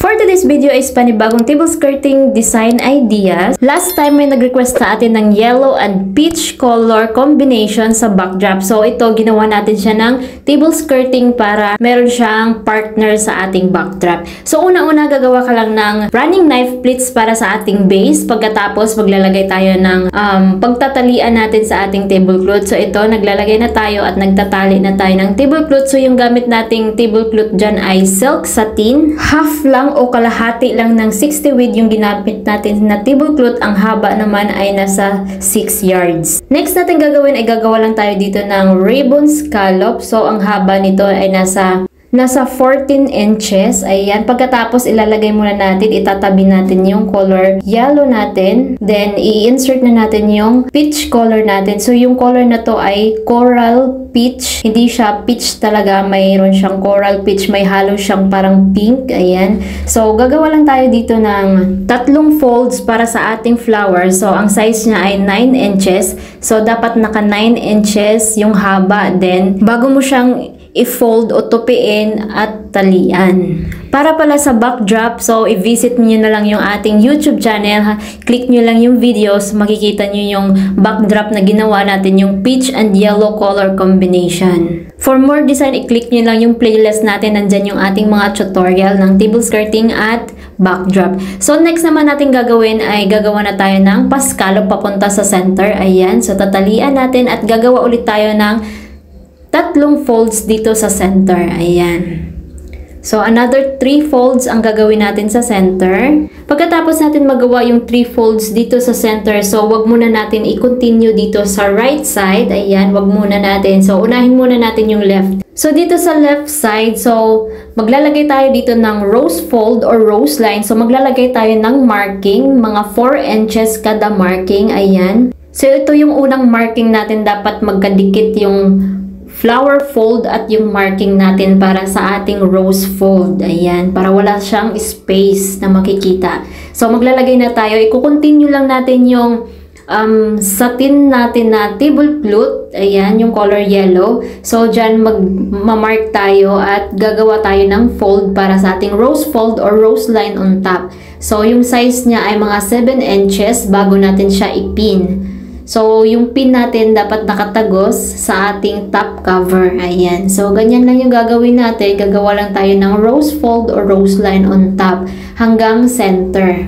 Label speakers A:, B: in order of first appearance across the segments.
A: For today's video is panibagong table skirting design ideas. Last time may nag-request sa atin ng yellow and peach color combination sa backdrop. So ito, ginawa natin siya ng table skirting para meron siyang partner sa ating backdrop. So una-una gagawa ka lang ng running knife pleats para sa ating base. Pagkatapos maglalagay tayo ng pagtatalian natin sa ating tablecloth. So ito, naglalagay na tayo at nagtatali na tayo ng tablecloth. So yung gamit nating tablecloth dyan ay silk satin. Half lang o kalahati lang ng 60 width yung ginamit natin na tablecloth. Ang haba naman ay nasa 6 yards. Next natin gagawin ay gagawa lang tayo dito ng ribbon scallop. So ang haba nito ay nasa 14 inches. Ayan. Pagkatapos, ilalagay muna natin, itatabi natin yung color yellow natin. Then, i-insert na natin yung peach color natin. So, yung color na to ay coral peach. Hindi siya peach talaga. Mayroon siyang coral peach. May halo siyang parang pink. Ayan. So, gagawa lang tayo dito ng 3 folds para sa ating flower. So, ang size niya ay 9 inches. So, dapat naka 9 inches yung haba. Then, bago mo siyang i-fold o tupiin at talian. Para pala sa backdrop, so i-visit niyo na lang yung ating YouTube channel. Click niyo lang yung videos, makikita niyo yung backdrop na ginawa natin, yung peach and yellow color combination. For more design, i-click niyo lang yung playlist natin. Nandyan yung ating mga tutorial ng table skirting at backdrop. So next naman natin gagawin ay gagawa na tayo ng pascallop papunta sa center. Ayan, so tatalian natin at gagawa ulit tayo ng 3 folds dito sa center. Ayan. So, another 3 folds ang gagawin natin sa center. Pagkatapos natin magawa yung 3 folds dito sa center, so, wag muna natin i-continue dito sa right side. Ayan, wag muna natin. So, unahin muna natin yung left. So, dito sa left side, so, maglalagay tayo dito ng rose fold or rose line. So, maglalagay tayo ng marking, mga 4 inches kada marking. Ayan. So, ito yung unang marking natin. Dapat magkadikit yung flower fold at yung marking natin para sa ating rose fold. Ayan, para wala siyang space na makikita. So, maglalagay na tayo. I-continue lang natin yung satin natin na tablecloth. Ayan, yung color yellow. So, dyan magmamark tayo at gagawa tayo ng fold para sa ating rose fold or rose line on top. So, yung size niya ay mga 7 inches bago natin siya ipin. So, yung pin natin dapat nakatagos sa ating top cover. Ayan. So, ganyan lang yung gagawin natin. Gagawa lang tayo ng rose fold or rose line on top hanggang center.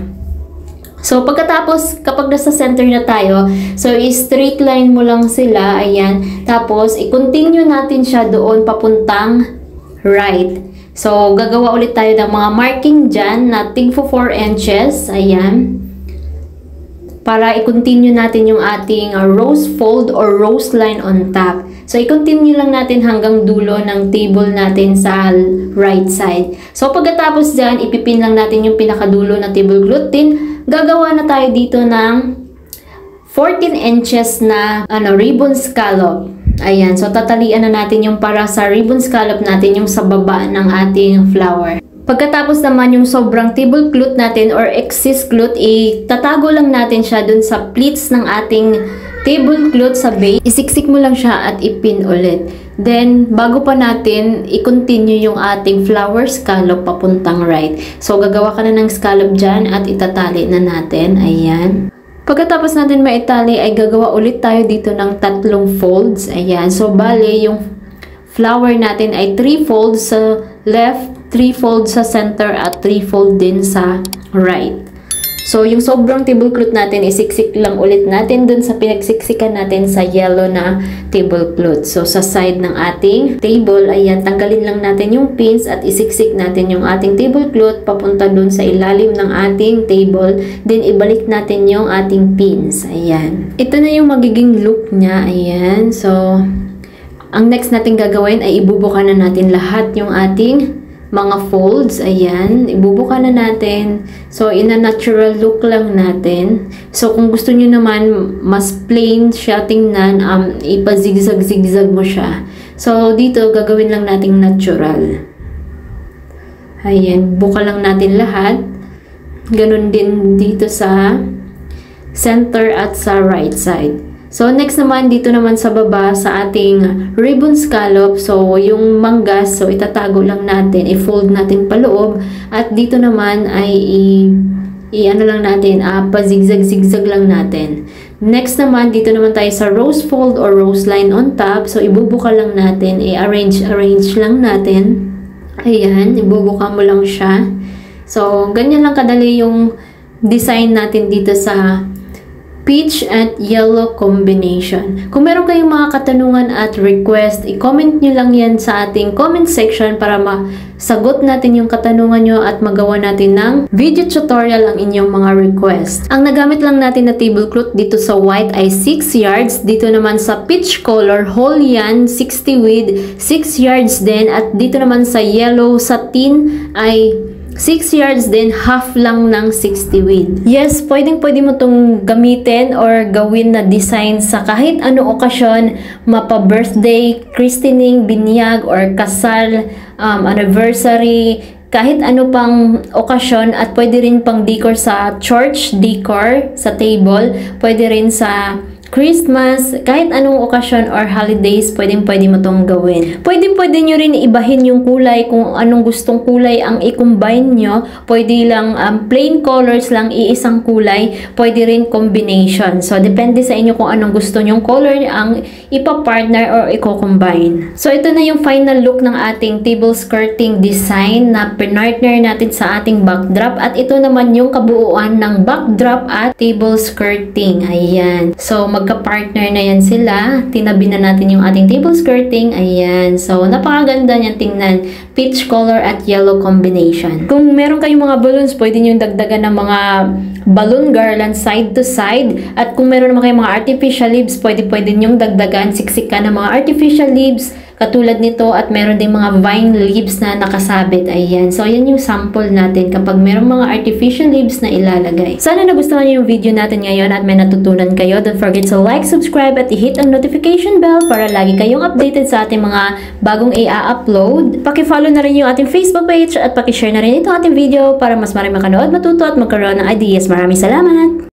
A: So, pagkatapos, kapag nasa center na tayo, so, i-straight line mo lang sila. Ayan. Tapos, i-continue natin siya doon papuntang right. So, gagawa ulit tayo ng mga marking dyan na tig 4 inches. Ayan. Para i-continue natin yung ating rose fold or rose line on top. So, i-continue lang natin hanggang dulo ng table natin sa right side. So, pagkatapos dyan, ipipin lang natin yung pinakadulo na tablecloth din. Gagawa na tayo dito ng 14 inches na ribbon scallop. Ayan. So, tatalian na natin yung para sa ribbon scallop natin yung sa baba ng ating flower. Pagkatapos naman yung sobrang tablecloth natin or excess cloth, itatago lang natin siya dun sa pleats ng ating tablecloth sa base. Isiksik mo lang siya at ipin ulit. Then, bago pa natin i-continue yung ating flower scallop papuntang right. So, gagawa ka na ng scallop dyan at itatali na natin. Ayan. Pagkatapos natin maitali, ay gagawa ulit tayo dito ng 3 folds. Ayan. So, bale, yung flower natin ay 3 folds sa left, 3 folds sa center, at 3 fold din sa right. So, yung sobrang tablecloth natin, isiksik lang ulit natin dun sa pinagsiksikan natin sa yellow na tablecloth. So, sa side ng ating table, ayan, tanggalin lang natin yung pins at isiksik natin yung ating tablecloth papunta dun sa ilalim ng ating table. Then, ibalik natin yung ating pins. Ayan. Ito na yung magiging look niya. Ayan. So, ang next natin gagawin ay ibubuka na natin lahat yung ating mga folds. Ayan, ibubuka na natin. So, in a natural look lang natin. So, kung gusto nyo naman mas plain siya tingnan, ipazigzag-zigzag mo siya. So, dito gagawin lang nating natural. Ayan, buka lang natin lahat. Ganun din dito sa center at sa right side. So, next naman, dito naman sa baba, sa ating ribbon scallop. So, yung manggas, so itatago lang natin, i-fold natin paloob. At dito naman ay ano lang natin, pa-zigzag-zigzag lang natin. Next naman, dito naman tayo sa rose fold or rose line on top. So, ibubuka lang natin, i-arrange lang natin. Ayan, ibubuka mo lang siya. So, ganyan lang kadali yung design natin dito sa peach at yellow combination. Kung meron kayong mga katanungan at request, i-comment nyo lang yan sa ating comment section para masagot natin yung katanungan nyo at magawa natin ng video tutorial ang inyong mga request. Ang nagamit lang natin na tablecloth dito sa white ay 6 yards. Dito naman sa peach color, whole yan, 60 width, 6 yards din. At dito naman sa yellow satin ay 6 yards din, half lang ng 60 width. Yes, pwede mo itong gamitin or gawin na design sa kahit ano okasyon, mapa-birthday, christening, binyag, or kasal, anniversary, kahit ano pang okasyon, at pwede rin pang decor sa church, decor sa table, pwede rin sa Christmas, kahit anong okasyon or holidays, pwede mo itong gawin. Pwede nyo rin ibahin yung kulay kung anong gustong kulay ang i-combine nyo. Pwede lang plain colors lang, iisang kulay. Pwede rin combination. So, depende sa inyo kung anong gusto nyong color ang ipa-partner or i-combine. So, ito na yung final look ng ating table skirting design na pinartner natin sa ating backdrop. At ito naman yung kabuuan ng backdrop at table skirting. Ayan. So, magka-partner na yan sila. Tinabi na natin yung ating table skirting. Ayan. So, napakaganda niyan tingnan. Peach color at yellow combination. Kung meron kayong mga balloons, pwede nyo dagdagan ng mga balloon garland side to side. At kung meron naman kayong mga artificial leaves, pwede nyo dagdagan, siksikan ng mga artificial leaves katulad nito, at meron ding mga vine leaves na nakasabit. Ayan. So, yan yung sample natin kapag merong mga artificial leaves na ilalagay. Sana nagustuhan nyo yung video natin ngayon at may natutunan kayo. Don't forget to like, subscribe, at i-hit ang notification bell para lagi kayong updated sa ating mga bagong i-upload. Paki-follow na rin yung ating Facebook page at paki-share na rin itong ating video para mas marami makanood, matuto at magkaroon ng ideas. Maraming salamat!